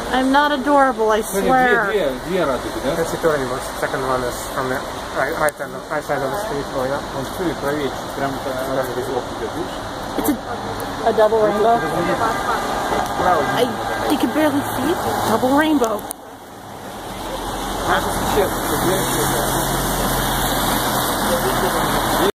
I'm not adorable, I swear. That's the second one is from the right side of the street going up. It's a double rainbow. You can barely see it. Double rainbow.